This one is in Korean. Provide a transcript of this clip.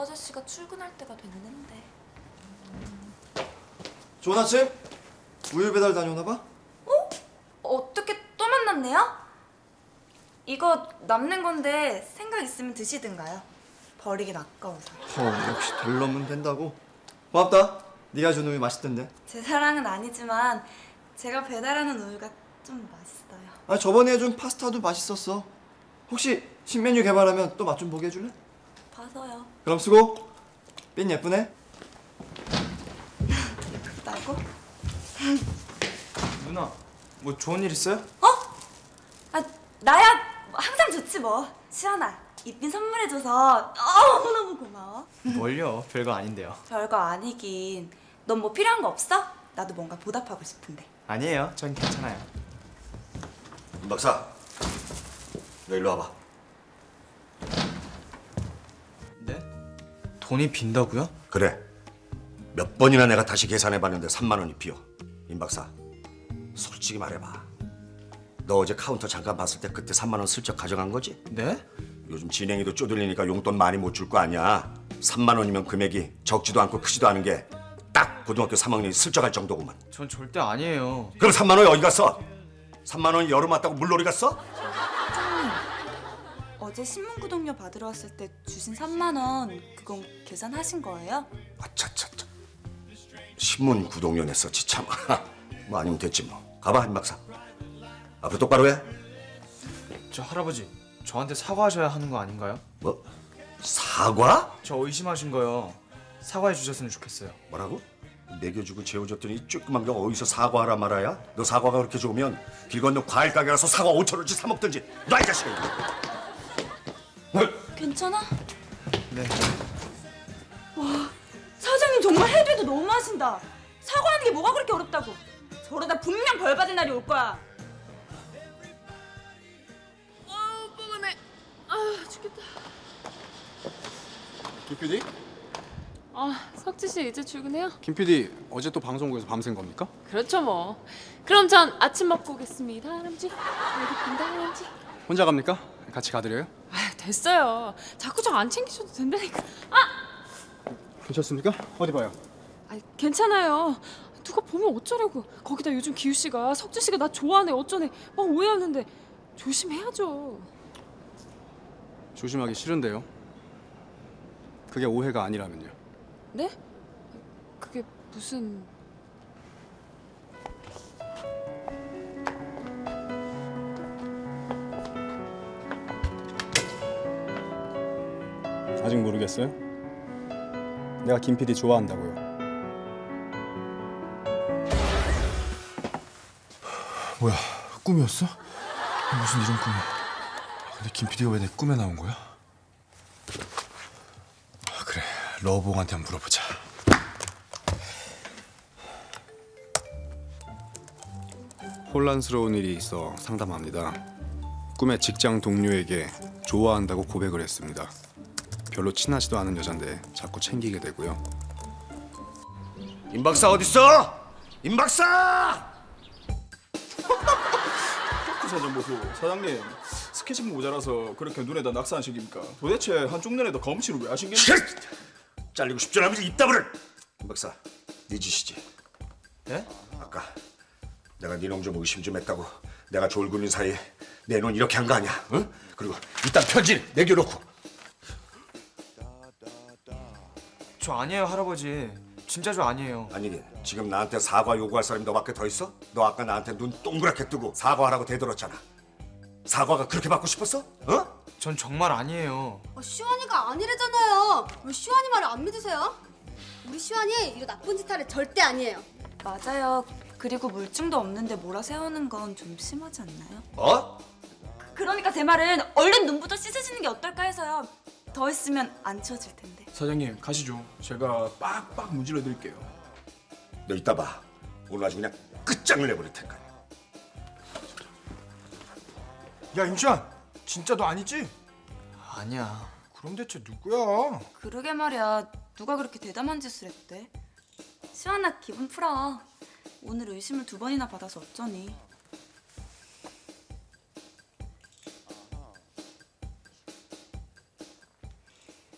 아저씨가 출근할 때가 됐는데. 좋은 아침. 우유 배달 다녀오나 봐? 어? 어떻게 또 만났네요? 이거 남는 건데 생각 있으면 드시든가요. 버리긴 아까워서. 역시 덜 넣으면 된다고. 고맙다. 네가 준 우유 맛있던데. 제 사랑은 아니지만 제가 배달하는 우유가 좀 맛있어요. 아, 저번에 해준 파스타도 맛있었어. 혹시 신메뉴 개발하면 또 맛 좀 보게 해줄래? 봐서요. 그럼 수고. 삔 예쁘네. 예쁘다고? 누나, 뭐 좋은 일 있어요? 어? 아, 나야 항상 좋지 뭐. 시원아, 이쁜 선물해줘서 너무너무 고마워. 뭘요? 별거 아닌데요. 별거 아니긴. 넌 뭐 필요한 거 없어? 나도 뭔가 보답하고 싶은데. 아니에요. 전 괜찮아요. 임 박사, 너 일로 와봐. 네? 돈이 빈다고요? 그래. 몇 번이나 내가 다시 계산해봤는데 3만 원이 비어. 임 박사, 솔직히 말해봐. 너 어제 카운터 잠깐 봤을 때 그때 3만 원 슬쩍 가져간 거지? 네? 요즘 진행이도 쪼들리니까 용돈 많이 못 줄 거 아니야. 3만 원이면 금액이 적지도 않고 크지도 않은 게 딱 고등학교 3학년이 슬쩍 할 정도구만. 전 절대 아니에요. 그럼 3만 원이 어디 갔어? 3만 원이 여름 왔다고 물놀이 갔어? 사장님, 어제 신문구독료 받으러 왔을 때 주신 3만 원 그건 계산하신 거예요? 아차차차. 신문 구독료 냈었지 참. 뭐 아니면 됐지 뭐. 가봐 임 박사. 앞으로 똑바로 해. 저 할아버지, 저한테 사과하셔야 하는 거 아닌가요? 뭐? 사과? 저 의심하신 거요. 사과해 주셨으면 좋겠어요. 뭐라고? 먹여주고 재워줬더니 조그만 게 어디서 사과하라 말아야? 너 사과가 그렇게 좋으면 길 건너 과일 가게 가서 사과 5,000원치 사 먹든지. 놔 이 자식아. 괜찮아? 네. 와, 사장님 정말 해도 해도 너무 하신다. 사과하는 게 뭐가 그렇게 어렵다고. 저러다 분명 벌 받을 날이 올 거야. 뻐근해. 아, 죽겠다. 김 PD? 석지 씨 이제 출근해요? 김 PD 어제 또 방송국에서 밤샌 겁니까? 그렇죠 뭐. 그럼 전 아침 먹고 오겠습니다, 할아버지. 알겠습니다, 할아버지. 혼자 갑니까? 같이 가드려요? 됐어요. 자꾸 저 안 챙기셔도 된다니까. 괜찮습니까? 어디 봐요? 괜찮아요. 누가 보면 어쩌려고. 거기다 요즘 기우 씨가 석지 씨가 나 좋아하네 어쩌네 막 오해하는데 조심해야죠. 조심하기 싫은데요. 그게 오해가 아니라면요. 네? 그게 무슨... 아직 모르겠어요? 내가 김 PD 좋아한다고요. 뭐야, 꿈이었어? 무슨 이런 꿈이야? 근데 김 PD가 왜 내 꿈에 나온 거야? 그래, 러브홍한테 한번 물어보자. 혼란스러운 일이 있어 상담합니다. 꿈에 직장 동료에게 좋아한다고 고백을 했습니다. 별로 친하지도 않은 여잔데 자꾸 챙기게 되고요. 임 박사 어딨어? 임 박사! 사장 보소. 사장님 스케치북 모자라서 그렇게 눈에다 낙서 안 신깁니까? 도대체 한쪽 눈에다 검칠을 왜 하신 게? 잘리고 싶지 않으면서 입 다물을! 임 박사, 네 짓이지. 네? 아까 내가 네 놈 좀 의심 좀 했다고 내가 졸군인 사이에 내 눈 이렇게 한 거 아니야? 응? 그리고 일단 편지를 내겨놓고. 저 아니에요, 할아버지. 진짜 저 아니에요. 아니 지금 나한테 사과 요구할 사람이 너밖에 더 있어? 너 아까 나한테 눈 동그랗게 뜨고 사과하라고 대들었잖아. 사과가 그렇게 받고 싶었어? 어? 전 정말 아니에요. 시완이가 아니래잖아요. 왜 시완이 말을 안 믿으세요? 우리 시완이 이거 나쁜 짓 하래 절대 아니에요. 맞아요. 그리고 물증도 없는데 몰아세우는 건 좀 심하지 않나요? 어? 그러니까 제 말은 얼른 눈부터 씻으시는 게 어떨까 해서요. 더 있으면 안 치워질 텐데. 사장님 가시죠. 제가 빡빡 문질러 드릴게요. 너 이따 봐. 오늘 아주 그냥 끝장을 내버릴 테니까. 야, 임시완! 진짜 너 아니지? 아니야. 그럼 대체 누구야? 그러게 말이야. 누가 그렇게 대담한 짓을 했대? 시완아 기분 풀어. 오늘 의심을 2번이나 받아서 어쩌니.